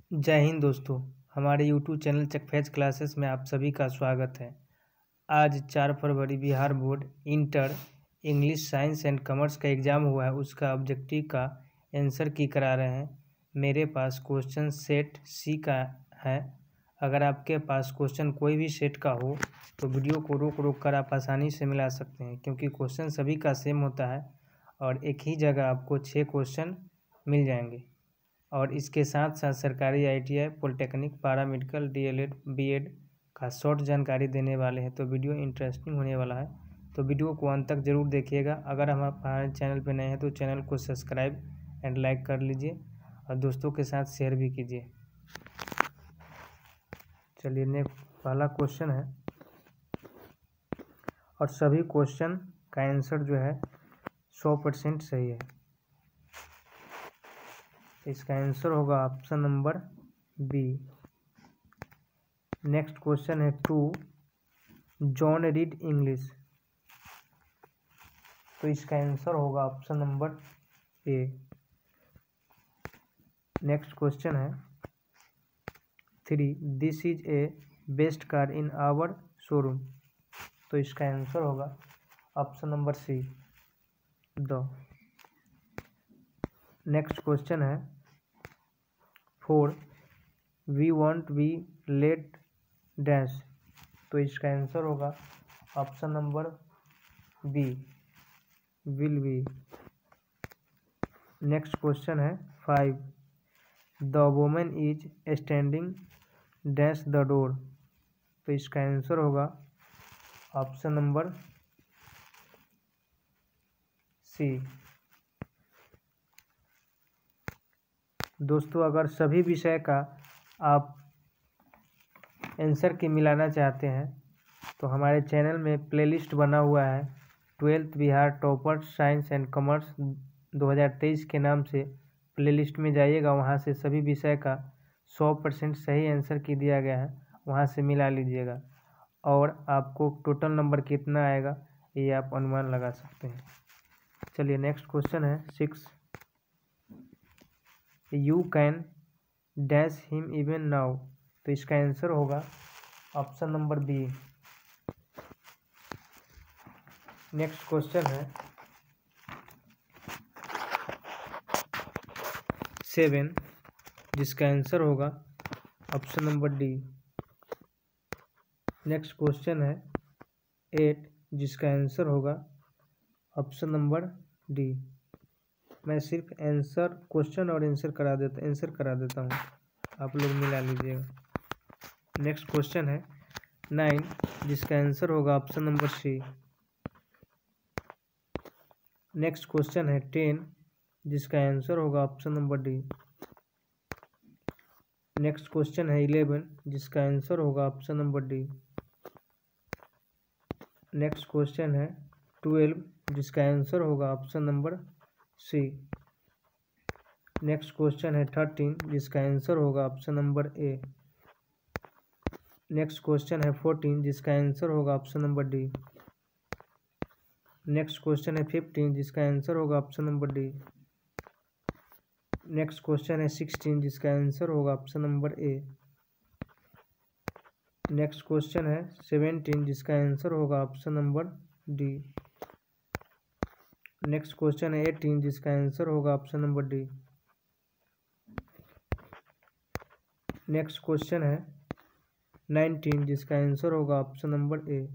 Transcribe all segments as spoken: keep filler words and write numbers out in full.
जय हिंद दोस्तों, हमारे यूट्यूब चैनल चकफैज क्लासेस में आप सभी का स्वागत है। आज चार फरवरी Bihar board inter English science and commerce का एग्ज़ाम हुआ है, उसका ऑब्जेक्टिव का आंसर की करा रहे हैं। मेरे पास क्वेश्चन सेट सी का है। अगर आपके पास क्वेश्चन कोई भी सेट का हो तो वीडियो को रोक रोक कर आप आसानी से मिला सकते हैं, क्योंकि क्वेश्चन सभी का सेम होता है और एक ही जगह आपको छः क्वेश्चन मिल जाएंगे। और इसके साथ साथ सरकारी ITI, polytechnic, paramedical, D El Ed, B Ed का शॉर्ट जानकारी देने वाले हैं। तो वीडियो इंटरेस्टिंग होने वाला है, तो वीडियो को अंत तक ज़रूर देखिएगा। अगर हम हमारे चैनल पर नए हैं तो चैनल को सब्सक्राइब एंड लाइक कर लीजिए और दोस्तों के साथ शेयर भी कीजिए। चलिए, नेक्स्ट पहला क्वेश्चन है और सभी क्वेश्चन का आंसर जो है सौ परसेंट सही है। इसका आंसर होगा option number B. Next question है टू जॉन रीड इंग्लिश, तो इसका आंसर होगा option number A. Next question है three this is a best car in our showroom, तो इसका आंसर होगा ऑप्शन नंबर सी दो। नेक्स्ट क्वेश्चन है four we want we let dash, तो इसका आंसर होगा option number B will be. Next question है five the women is standing dash the door, तो इसका आंसर होगा ऑप्शन नंबर सी। दोस्तों, अगर सभी विषय का आप आंसर की मिलाना चाहते हैं तो हमारे चैनल में प्लेलिस्ट बना हुआ है twelfth Bihar topper science and commerce दो हज़ार तेईस के नाम से। प्लेलिस्ट में जाइएगा, वहां से सभी विषय का सौ परसेंट सही आंसर की दिया गया है, वहां से मिला लीजिएगा और आपको टोटल नंबर कितना आएगा ये आप अनुमान लगा सकते हैं। चलिए, नेक्स्ट क्वेश्चन है six you can dash him even now, तो इसका आंसर होगा option number B. Next question है सेवन, जिसका आंसर होगा option number D. Next question है एट, जिसका आंसर होगा ऑप्शन नंबर डी। मैं सिर्फ आंसर क्वेश्चन और आंसर करा देता आंसर करा देता हूँ, आप लोग मिला लीजिएगा। नेक्स्ट क्वेश्चन है नाइन, जिसका आंसर होगा option number C. Next question है टेन, जिसका आंसर होगा option number D. Next question है इलेवन, जिसका आंसर होगा option number D. Next question है ट्वेल्व, जिसका आंसर होगा option number C. Next question है थर्टीन, जिसका आंसर होगा option number A. Next question है फोर्टीन, जिसका आंसर होगा option number D. Next question है फिफ्टीन, जिसका आंसर होगा option number D. Next question है सिक्सटीन, जिसका आंसर होगा option number A. Next question है सेवेंटीन, जिसका आंसर होगा option number D. Next question है एटीन, जिसका आंसर होगा option number D. Next question है नाइनटीन, जिसका आंसर होगा option number A.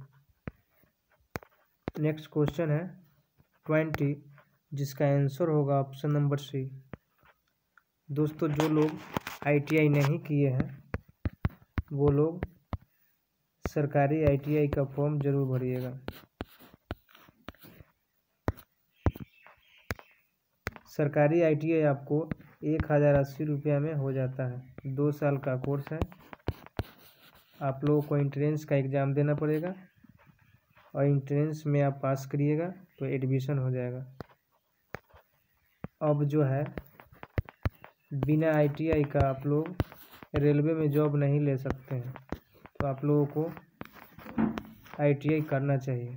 Next question है ट्वेंटी, जिसका आंसर होगा ऑप्शन नंबर सी। दोस्तों, जो लोग आईटीआई नहीं किए हैं वो लोग सरकारी आईटीआई का फॉर्म जरूर भरिएगा। सरकारी आईटीआई आपको एक हज़ार अस्सी रुपया में हो जाता है। दो साल का कोर्स है। आप लोगों को एंट्रेंस का एग्ज़ाम देना पड़ेगा और एंट्रेंस में आप पास करिएगा तो एडमिशन हो जाएगा। अब जो है बिना आईटीआई का आप लोग रेलवे में जॉब नहीं ले सकते हैं, तो आप लोगों को आईटीआई करना चाहिए।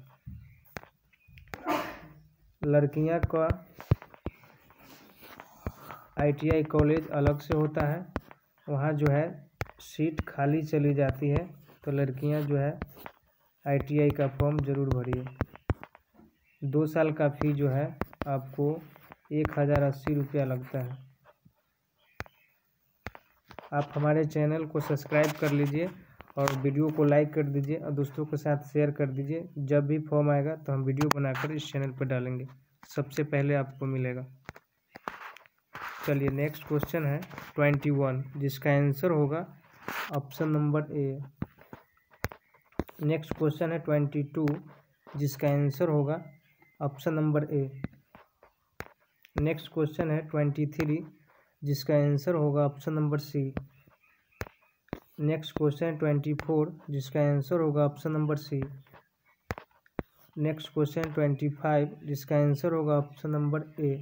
लड़कियां का आईटीआई कॉलेज अलग से होता है वहाँ जो है सीट खाली चली जाती है, तो लड़कियाँ जो है आई टी आई का फॉर्म ज़रूर भरिए। दो साल का फ़ी जो है आपको एक हज़ार अस्सी रुपया लगता है। आप हमारे चैनल को सब्सक्राइब कर लीजिए और वीडियो को लाइक कर दीजिए और दोस्तों के साथ शेयर कर दीजिए। जब भी फॉर्म आएगा तो हम वीडियो बनाकर इस चैनल पर डालेंगे, सबसे पहले आपको मिलेगा। चलिए नेक्स्ट क्वेश्चन है ट्वेंटी वन, जिसका आंसर होगा option number A. Next question है ट्वेंटी टू, जिसका आंसर होगा option number A. Next question है ट्वेंटी थ्री, जिसका आंसर होगा option number C. Next question है ट्वेंटी फोर, जिसका आंसर होगा option number C. Next question twenty five, जिसका आंसर होगा option number A.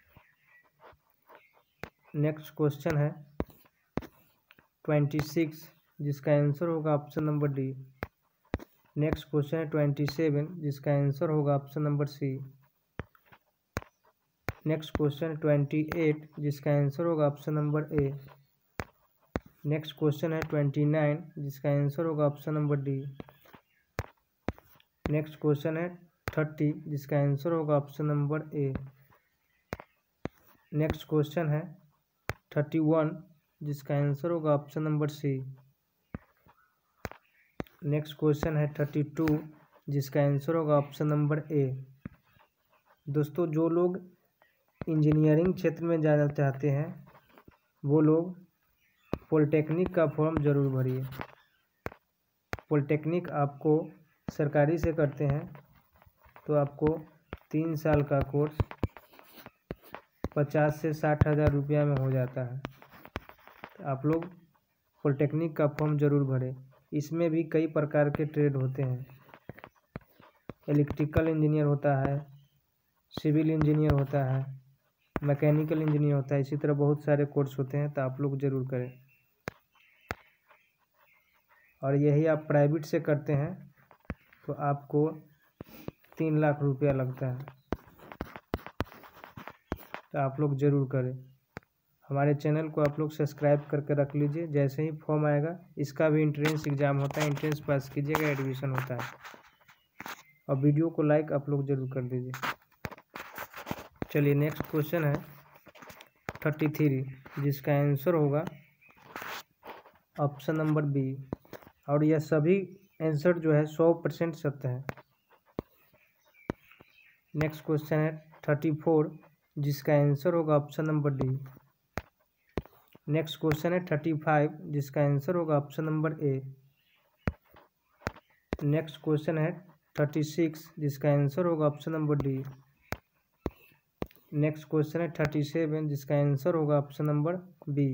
Next question है ट्वेंटी सिक्स, जिसका आंसर होगा option number D. Next question है ट्वेंटी सेवन, जिसका आंसर होगा option number C. Next question है ट्वेंटी एट, जिसका आंसर होगा option number A. Next question है ट्वेंटी नाइन, जिसका आंसर होगा option number D. Next question है थर्टी, जिसका आंसर होगा option number A. Next question है थर्टी वन, जिसका आंसर होगा option number C. Next question है थर्टी टू, जिसका आंसर होगा ऑप्शन नंबर ए। दोस्तों जो लोग इंजीनियरिंग क्षेत्र में जाना चाहते हैं वो लोग पॉलिटेक्निक का फॉर्म ज़रूर भरिए। पॉलिटेक्निक आपको सरकारी से करते हैं तो आपको तीन साल का कोर्स पचास से साठ हज़ार रुपया में हो जाता है। तो आप लोग पॉलिटेक्निक का फॉर्म ज़रूर भरें। इसमें भी कई प्रकार के ट्रेड होते हैं, इलेक्ट्रिकल इंजीनियर होता है, सिविल इंजीनियर होता है, मैकेनिकल इंजीनियर होता है, इसी तरह बहुत सारे कोर्स होते हैं। तो आप लोग ज़रूर करें। और यही आप प्राइवेट से करते हैं तो आपको तीन लाख रुपया लगता है। तो आप लोग ज़रूर करें। हमारे चैनल को आप लोग सब्सक्राइब करके रख लीजिए। जैसे ही फॉर्म आएगा, इसका भी एंट्रेंस एग्ज़ाम होता है, एंट्रेंस पास कीजिएगा, एडमिशन होता है। और वीडियो को लाइक आप लोग ज़रूर कर दीजिए। चलिए नेक्स्ट क्वेश्चन है थर्टी थ्री, जिसका आंसर होगा ऑप्शन नंबर बी। और यह सभी आंसर जो है सौ परसेंट सत्य है। नेक्स्ट क्वेश्चन है थर्टी फोर, जिसका आंसर होगा option number D. Next question है थर्टी फाइव, जिसका आंसर होगा option number A. Next question है थर्टी सिक्स, जिसका आंसर होगा option number D. Next question है थर्टी सेवन, जिसका आंसर होगा option number B.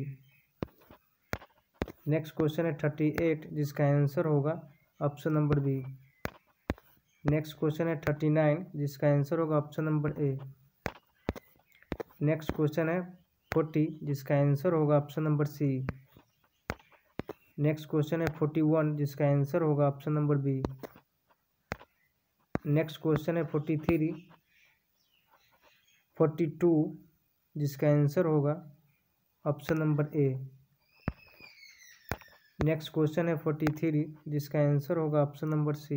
Next question है थर्टी एट, जिसका आंसर होगा option number B. Next question है थर्टी नाइन, जिसका आंसर होगा option number A. Next question है फोर्टी, जिसका आंसर होगा option number C. Next question है फोर्टी वन, जिसका आंसर होगा option number B. Next question है फोर्टी थ्री, फोर्टी टू, जिसका आंसर होगा option number A. Next question है फोर्टी थ्री, जिसका आंसर होगा option number C.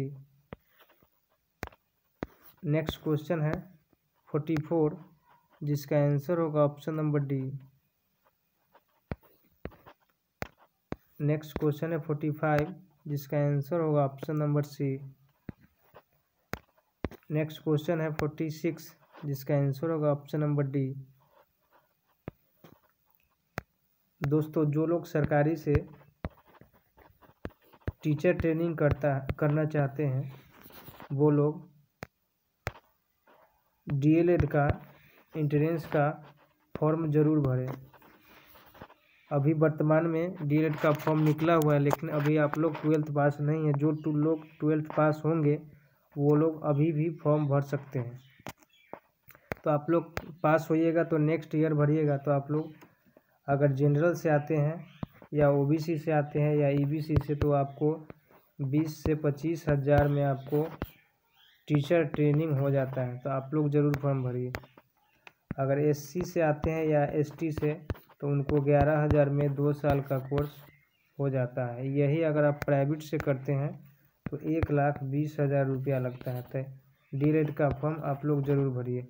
Next question है फोर्टी फोर, जिसका आंसर होगा option number D. Next question है फोर्टी फाइव, जिसका आंसर होगा option number C. Next question है फोर्टी सिक्स, जिसका आंसर होगा ऑप्शन नंबर डी। दोस्तों जो लोग सरकारी से टीचर ट्रेनिंग करता करना चाहते हैं वो लोग डी एल एड का एंट्रेंस का फॉर्म ज़रूर भरें। अभी वर्तमान में डी एल एड का फॉर्म निकला हुआ है, लेकिन अभी आप लोग ट्वेल्थ पास नहीं है। जो टू लोग ट्वेल्थ पास होंगे वो लोग अभी भी फॉर्म भर सकते हैं। तो आप लोग पास होइएगा तो नेक्स्ट ईयर भरिएगा। तो आप लोग अगर जनरल से आते हैं या ओ बी सी से आते हैं या ई बी सी से, तो आपको बीस से पच्चीस हज़ार में आपको टीचर ट्रेनिंग हो जाता है। तो आप लोग ज़रूर फॉर्म भरिए। अगर एस सी से आते हैं या एस टी से, तो उनको ग्यारह हज़ार में दो साल का कोर्स हो जाता है। यही अगर आप प्राइवेट से करते हैं तो एक लाख बीस हज़ार रुपया लगता है। तो डी एल एड का फॉर्म आप लोग ज़रूर भरिए।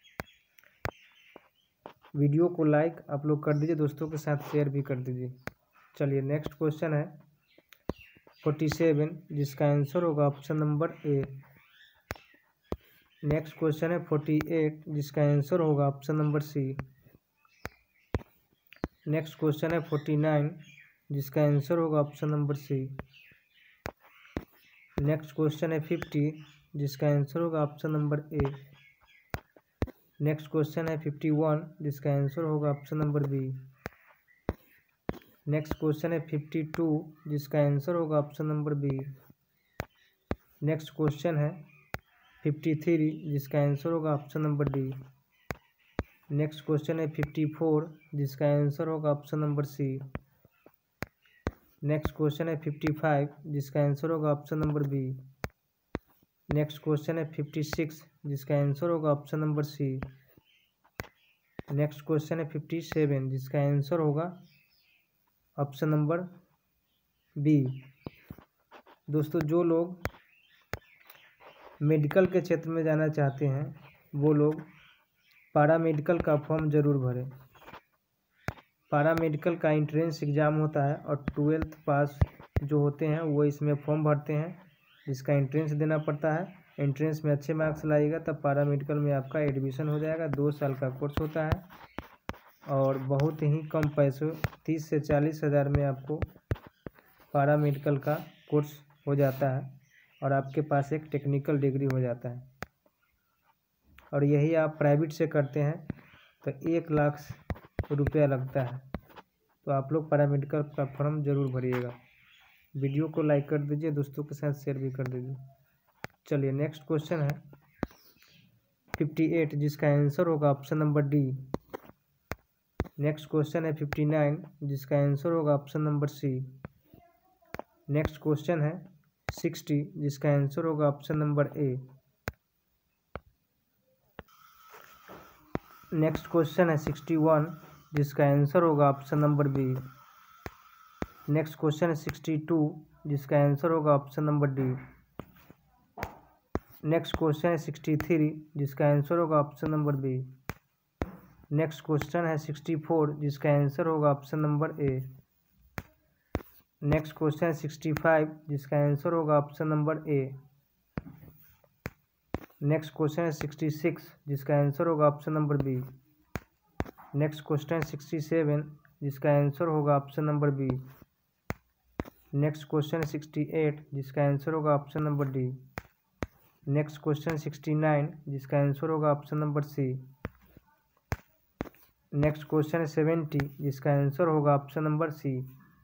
वीडियो को लाइक आप लोग कर दीजिए, दोस्तों के साथ शेयर भी कर दीजिए। चलिए नेक्स्ट क्वेश्चन है फोर्टी सेवन, जिसका आंसर होगा option number A. Next question है फोर्टी एट, जिसका आंसर होगा option number C. Next question है फोर्टी नाइन, जिसका आंसर होगा option number C. Next question है फिफ्टी, जिसका आंसर होगा option number A. Next question है फिफ्टी वन, जिसका आंसर होगा option number B. Next question है फिफ्टी टू, जिसका आंसर होगा option number B. Next question है फिफ्टी थ्री, जिसका आंसर होगा option number D. Next question है फिफ्टी फोर, जिसका आंसर होगा option number C. Next question है फिफ्टी फाइव, जिसका आंसर होगा option number B. Next question है फिफ्टी सिक्स, जिसका आंसर होगा option number C. Next question है फिफ्टी सेवन, जिसका आंसर होगा ऑप्शन नंबर बी। दोस्तों जो लोग मेडिकल के क्षेत्र में जाना चाहते हैं वो लोग पारा मेडिकल का फॉर्म ज़रूर भरें। पारा मेडिकल का एंट्रेंस एग्ज़ाम होता है और ट्वेल्थ पास जो होते हैं वो इसमें फॉर्म भरते हैं, जिसका एंट्रेंस देना पड़ता है। एंट्रेंस में अच्छे मार्क्स लाइएगा तब पारा मेडिकल में आपका एडमिशन हो जाएगा। दो साल का कोर्स होता है और बहुत ही कम पैसों तीस से चालीस हज़ार में आपको पारा मेडिकल का कोर्स हो जाता है और आपके पास एक टेक्निकल डिग्री हो जाता है। और यही आप प्राइवेट से करते हैं तो एक लाख रुपया लगता है। तो आप लोग पैरामेडिकल का फॉर्म ज़रूर भरिएगा। वीडियो को लाइक कर दीजिए, दोस्तों के साथ शेयर भी कर दीजिए। चलिए नेक्स्ट क्वेश्चन है फिफ्टी एट, जिसका आंसर होगा option number D. Next question है फिफ्टी नाइन, जिसका आंसर होगा option number C. Next question है सिक्सटी, जिसका आंसर होगा option number A. Next question है सिक्सटी वन, जिसका आंसर होगा option number B. Next question है सिक्सटी टू, जिसका आंसर होगा option number D. Next question है सिक्सटी थ्री, जिसका आंसर होगा option number B. Next question है सिक्सटी फोर, जिसका आंसर होगा option number A. Next question है सिक्सटी फाइव, जिसका आंसर होगा option number A. Next question है सिक्सटी सिक्स, जिसका आंसर होगा option number B. Next question है सिक्सटी सेवन, जिसका आंसर होगा option number B. Next question है सिक्सटी एट, जिसका आंसर होगा option number D. Next question sixty nine, जिसका आंसर होगा option number C. Next question है सेवेंटी, जिसका आंसर होगा option number C.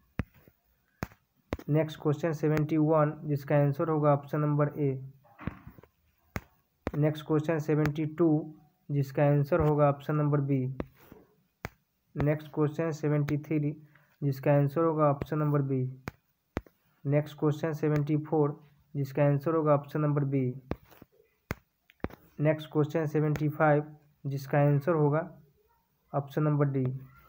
Next question seventy one, जिसका आंसर होगा option number A. Next question seventy two, जिसका answer होगा option number B. Next question seventy three, जिसका answer होगा option number B. Next question seventy four, जिसका answer होगा option number B. Next question seventy five, जिसका answer होगा option number D.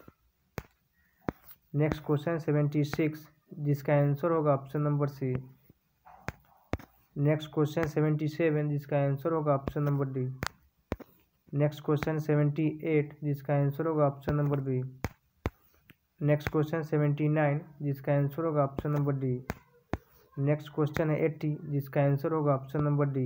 Next question seventy six, जिसका answer होगा option number C. Next question seventy seven, जिसका answer होगा option number D. Next question seventy eight, जिसका answer होगा option number B. Next question seventy nine, जिसका answer होगा option number D. Next question है eighty, जिसका answer होगा option number D.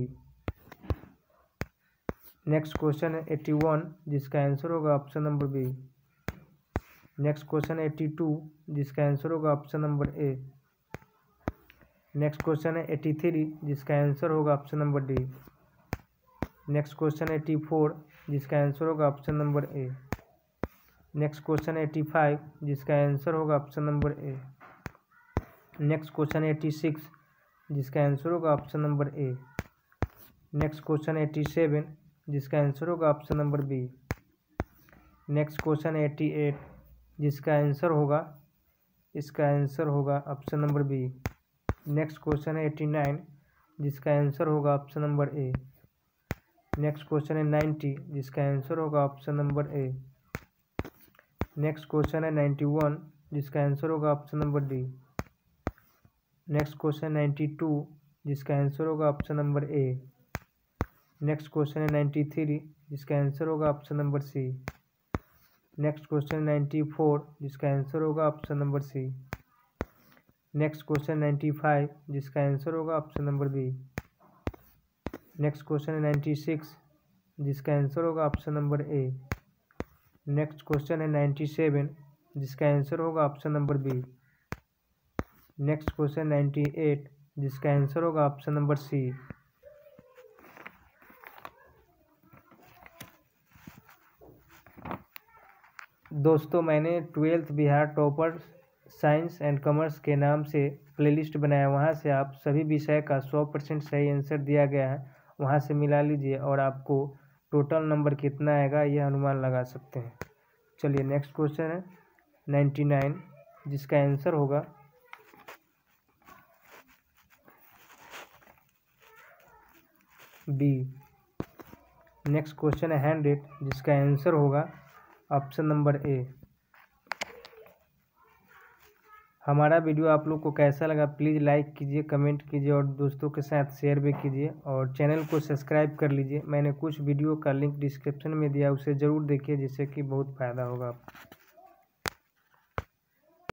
Next question है एट्टी वन, जिसका आंसर होगा option number B. Next question है एट्टी टू, जिसका आंसर होगा option number A. Next question है एट्टी थ्री, जिसका आंसर होगा option number D. Next question है एट्टी फोर, जिसका आंसर होगा option number A. Next question है एट्टी फाइव, जिसका आंसर होगा option number A. Next question है एट्टी सिक्स, जिसका आंसर होगा option number A. Next question है एट्टी सेवन, जिसका आंसर होगा option number B. Next question है एट्टी एट, जिसका आंसर होगा इसका आंसर होगा option number B. Next question है एट्टी नाइन, जिसका आंसर होगा option number A. Next question है नाइन्टी, जिसका आंसर होगा option number A. Next question है नाइन्टी वन, जिसका आंसर होगा option number D. Next question ninety two, जिसका आंसर होगा option number A. Next question है नाइन्टी थ्री, जिसका आंसर होगा option number C. Next question ninety four, जिसका answer होगा option number C. Next question ninety five, जिसका answer होगा option number B. Next question है नाइन्टी सिक्स, जिसका answer होगा option number A. Next question है नाइन्टी सेवन, जिसका answer होगा option number B. Next question ninety eight, जिसका answer होगा ऑप्शन नंबर सी। दोस्तों, मैंने twelfth Bihar topper science and commerce के नाम से प्लेलिस्ट बनाया, वहाँ से आप सभी विषय का सौ परसेंट सही आंसर दिया गया है, वहाँ से मिला लीजिए और आपको टोटल नंबर कितना आएगा यह अनुमान लगा सकते हैं। चलिए नेक्स्ट क्वेश्चन है नाइन्टी नाइन, जिसका आंसर होगा बी। नेक्स्ट क्वेश्चन है हंड्रेड, जिसका आंसर होगा ऑप्शन नंबर ए। हमारा वीडियो आप लोग को कैसा लगा प्लीज़ लाइक कीजिए, कमेंट कीजिए और दोस्तों के साथ शेयर भी कीजिए और चैनल को सब्सक्राइब कर लीजिए। मैंने कुछ वीडियो का लिंक डिस्क्रिप्शन में दिया, उसे ज़रूर देखिए जिससे कि बहुत फ़ायदा होगा आपको।